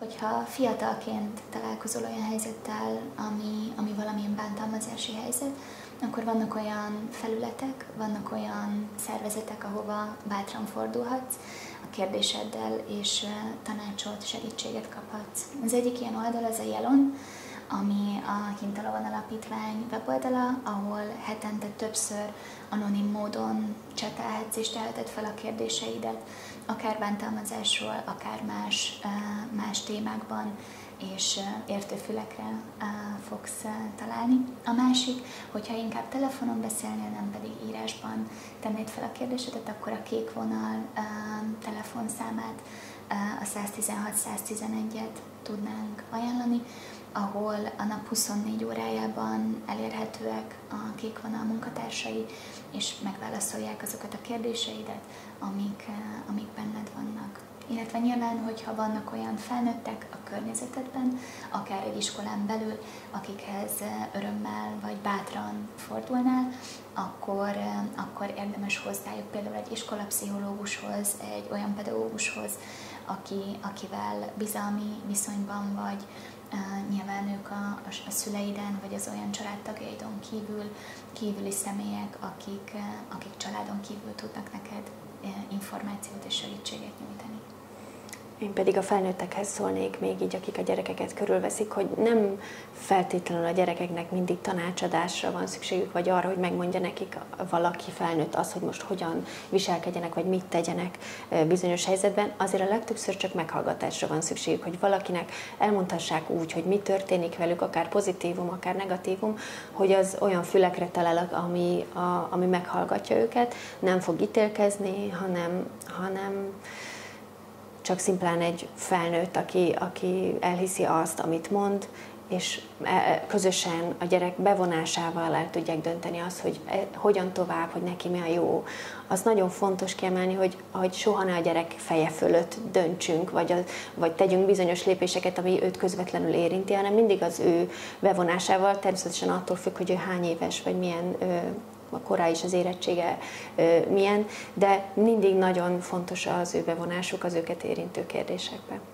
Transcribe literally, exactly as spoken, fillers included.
Hogyha fiatalként találkozol olyan helyzettel, ami, ami valamilyen bántalmazási helyzet, akkor vannak olyan felületek, vannak olyan szervezetek, ahova bátran fordulhatsz a kérdéseddel, és tanácsot, segítséget kaphatsz. Az egyik ilyen oldal az a Jelon, ami a Hintalovon Alapítvány weboldala, ahol hetente többször anonim módon csetelhetsz és teheted fel a kérdéseidet, akár bántalmazásról, akár más, más témákban, és értő fülekre fogsz találni. A másik, hogyha inkább telefonon beszélnél, nem pedig írásban tennéd fel a kérdésedet, akkor a Kék Vonal telefonszámát, a száztizenhat száztizenegyet tudnánk ajánlani, ahol a nap huszonnégy órájában elérhetőek a Kék Vonal munkatársai, és megválaszolják azokat a kérdéseidet, amik, amik benned vannak. Illetve nyilván, hogyha vannak olyan felnőttek a környezetedben, akár egy iskolán belül, akikhez örömmel vagy bátran fordulnál, akkor, akkor érdemes hozzájuk például egy iskolapszichológushoz, egy olyan pedagógushoz, aki, akivel bizalmi viszonyban vagy, nyilván ők a, a szüleiden, vagy az olyan családtagjaidon kívül, kívüli személyek, akik, akik családon kívül tudnak neked információt és segítséget nyújtani. Én pedig a felnőttekhez szólnék még így, akik a gyerekeket körülveszik, hogy nem feltétlenül a gyerekeknek mindig tanácsadásra van szükségük, vagy arra, hogy megmondja nekik valaki felnőtt azt, hogy most hogyan viselkedjenek, vagy mit tegyenek bizonyos helyzetben. Azért a legtöbbször csak meghallgatásra van szükségük, hogy valakinek elmondhassák úgy, hogy mi történik velük, akár pozitívum, akár negatívum, hogy az olyan fülekre talál, ami, a, ami meghallgatja őket, nem fog ítélkezni, hanem, hanem csak szimplán egy felnőtt, aki, aki elhiszi azt, amit mond, és közösen a gyerek bevonásával el tudják dönteni azt, hogy hogyan tovább, hogy neki mi a jó. Az nagyon fontos kiemelni, hogy, hogy soha ne a gyerek feje fölött döntsünk, vagy, az, vagy tegyünk bizonyos lépéseket, ami őt közvetlenül érinti, hanem mindig az ő bevonásával, természetesen attól függ, hogy ő hány éves, vagy milyen a korá is az érettsége milyen, de mindig nagyon fontos az ő bevonásuk az őket érintő kérdésekben.